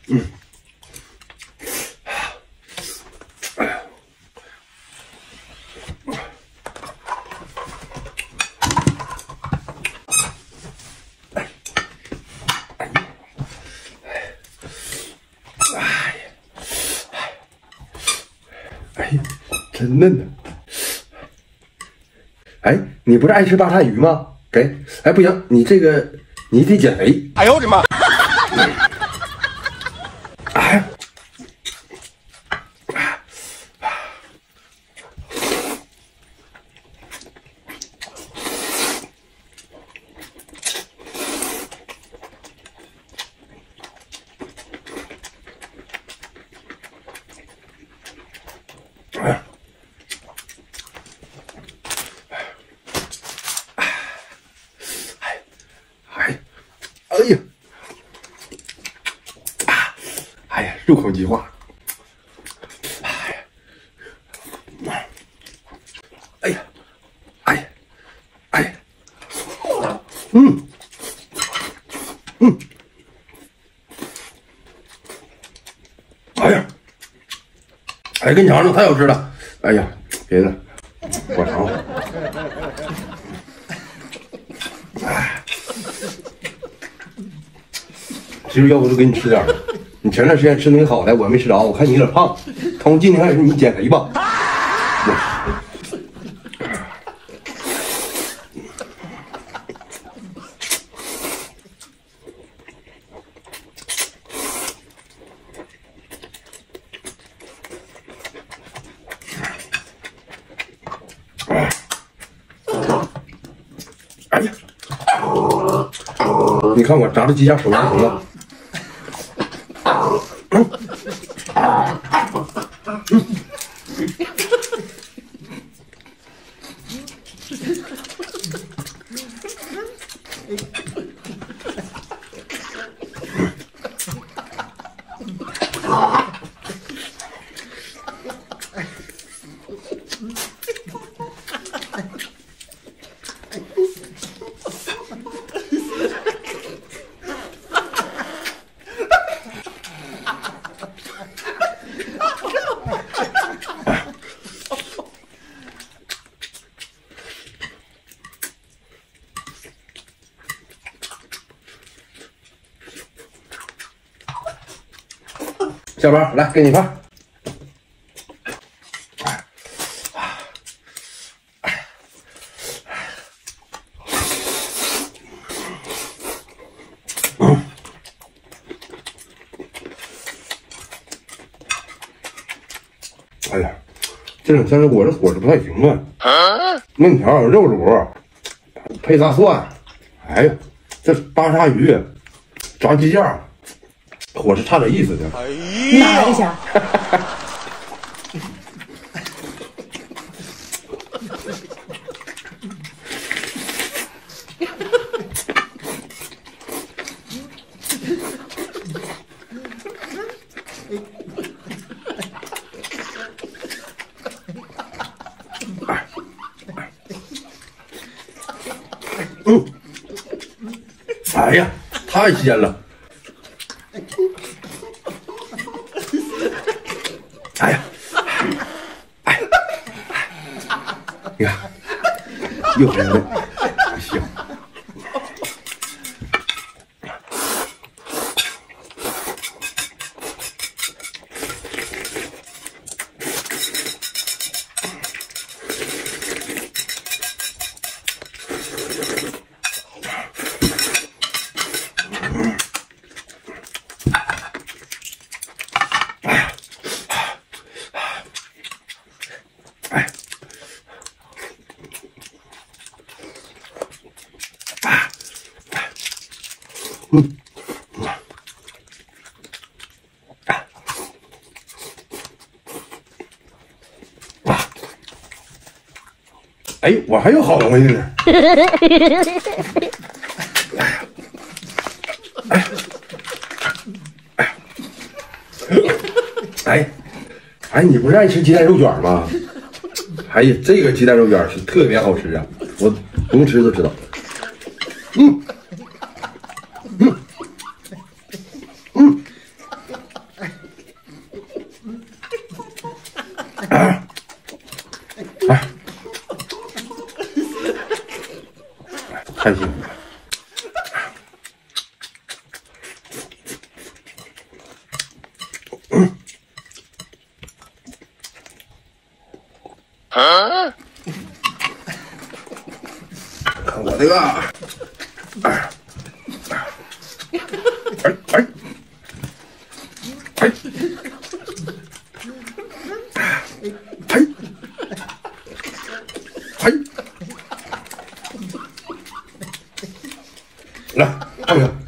真嫩呢！哎，你不是爱吃大鳝鱼吗？给，哎，不行，你这个你得减肥。哎呦我的妈！哎，哎呀，哎呀，入口即化。哎呀，哎呀，哎呀，哎呀，哎，跟你尝尝，太好吃了。哎呀，别的，我尝尝。其实要不就给你吃点儿，你前段时间吃那个好的，我没吃着，我看你有点胖，从今天开始你减肥吧。哎呀，你看我炸的鸡架手凉了。下班来给你饭。哎呀，这两天我这伙食不太行啊。面条、肉卤配大蒜，哎呀，这大鲨鱼、炸鸡架。伙食差点意思呢。 哪一下？ 哎呀，太鲜了！哎呀，哎，你看，又红了，香。哎，我还有好东西呢。哎，你不是爱吃鸡蛋肉卷吗？哎呀，这个鸡蛋肉卷是特别好吃啊，我不用吃都知道。 看我这个，哎，哎哎哎哎哎，来，看没有？